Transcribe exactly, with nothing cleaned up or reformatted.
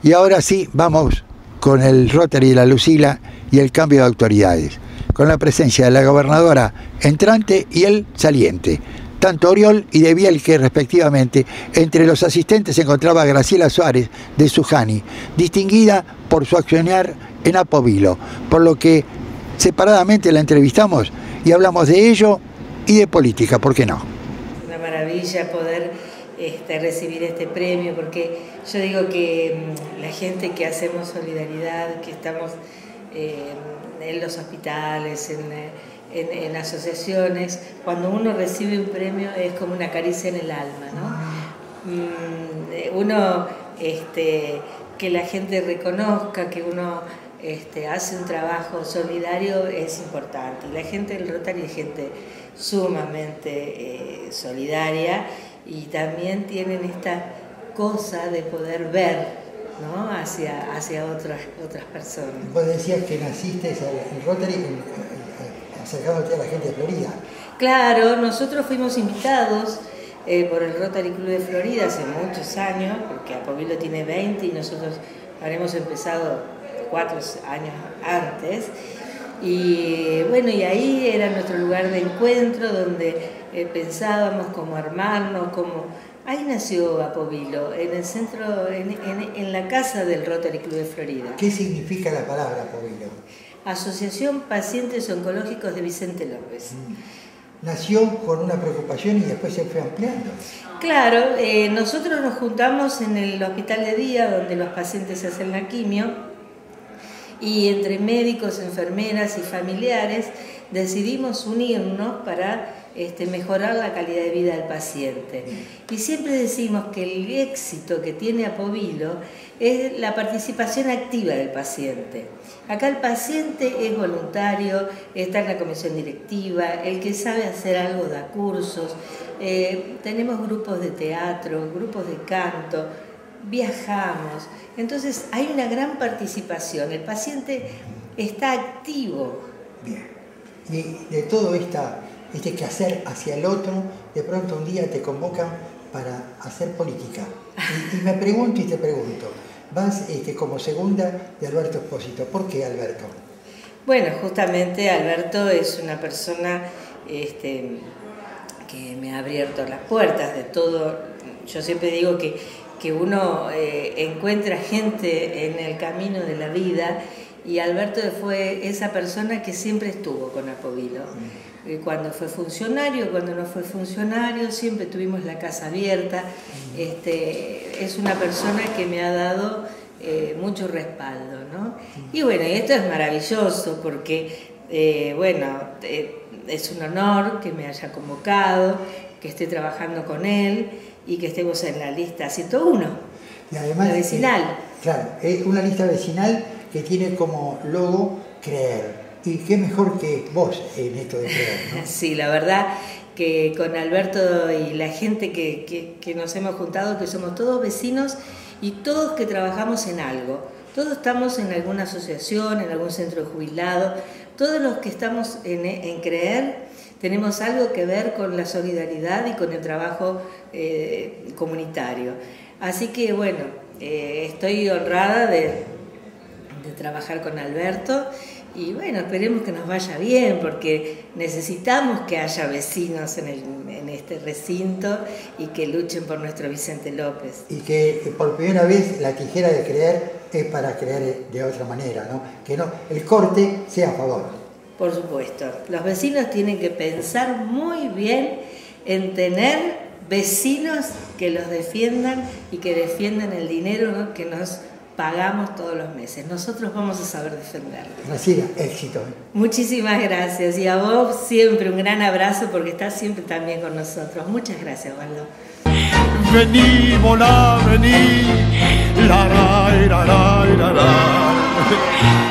Y ahora sí, vamos con el Rotary de la Lucila y el cambio de autoridades, con la presencia de la gobernadora entrante y el saliente, tanto Oriol y de Bielke respectivamente. Entre los asistentes se encontraba Graciela Suárez de Sujani, distinguida por su accionar en Apovilo, por lo que separadamente la entrevistamos y hablamos de ello y de política, ¿por qué no? Una maravilla poder Este, recibir este premio, porque yo digo que mmm, la gente que hacemos solidaridad, que estamos eh, en los hospitales, en, en, en asociaciones, cuando uno recibe un premio es como una caricia en el alma, ¿no? Mm, uno, este, que la gente reconozca que uno este, hace un trabajo solidario es importante. La gente del Rotary es gente sumamente eh, solidaria, y también tienen esta cosa de poder ver, ¿no? hacia, hacia otras, otras personas. Vos decías que naciste en Rotary acercándote a la gente de Florida. Claro, nosotros fuimos invitados eh, por el Rotary Club de Florida hace muchos años, porque Apovilo tiene veinte y nosotros habremos empezado cuatro años antes. Y bueno, y ahí era nuestro lugar de encuentro, donde eh, pensábamos cómo armarnos, cómo... Ahí nació Apovilo, en el centro, en, en, en la casa del Rotary Club de Florida. ¿Qué significa la palabra Apovilo? Asociación Pacientes Oncológicos de Vicente López. Mm. Nació con una preocupación y después se fue ampliando. Claro, eh, nosotros nos juntamos en el hospital de día, donde los pacientes hacen la quimio, y entre médicos, enfermeras y familiares decidimos unirnos para este, mejorar la calidad de vida del paciente. Y siempre decimos que el éxito que tiene Apovilo es la participación activa del paciente. Acá el paciente es voluntario, está en la comisión directiva, el que sabe hacer algo da cursos, eh, tenemos grupos de teatro, grupos de canto, viajamos, entonces hay una gran participación, el paciente está activo. Bien, y de todo esta, este quehacer hacia el otro, de pronto un día te convocan para hacer política. Y, y me pregunto y te pregunto, vas este, como segunda de Alberto Espósito, ¿por qué Alberto? Bueno, justamente Alberto es una persona este, que me ha abierto las puertas de todo. Yo siempre digo que que uno eh, encuentra gente en el camino de la vida, y Alberto fue esa persona que siempre estuvo con Apovilo. Mm. Cuando fue funcionario, cuando no fue funcionario, siempre tuvimos la casa abierta. Mm. Este, es una persona que me ha dado eh, mucho respaldo, ¿no? Mm. Y bueno, esto es maravilloso porque, eh, bueno, eh, es un honor que me haya convocado, que esté trabajando con él, y que estemos en la lista ciento uno, y además, la vecinal. Eh, claro, es una lista vecinal que tiene como logo creer. Y qué mejor que vos en esto de creer, ¿no? Sí, la verdad que con Alberto y la gente que, que, que nos hemos juntado, que somos todos vecinos y todos que trabajamos en algo. Todos estamos en alguna asociación, en algún centro de jubilados, todos los que estamos en, en creer tenemos algo que ver con la solidaridad y con el trabajo eh, comunitario. Así que bueno, eh, estoy honrada de, de trabajar con Alberto, y bueno, esperemos que nos vaya bien, porque necesitamos que haya vecinos en, el, en este recinto y que luchen por nuestro Vicente López. Y que por primera vez la tijera de creer es para creer de otra manera, ¿no? Que no, el corte sea a favor. Por supuesto, los vecinos tienen que pensar muy bien en tener vecinos que los defiendan y que defiendan el dinero, ¿no?, que nos pagamos todos los meses. Nosotros vamos a saber defenderlo. Graciela, éxito. Muchísimas gracias, y a vos siempre un gran abrazo, porque estás siempre también con nosotros. Muchas gracias, Waldo. Vení, volá, vení, la, la, la, la, la, la.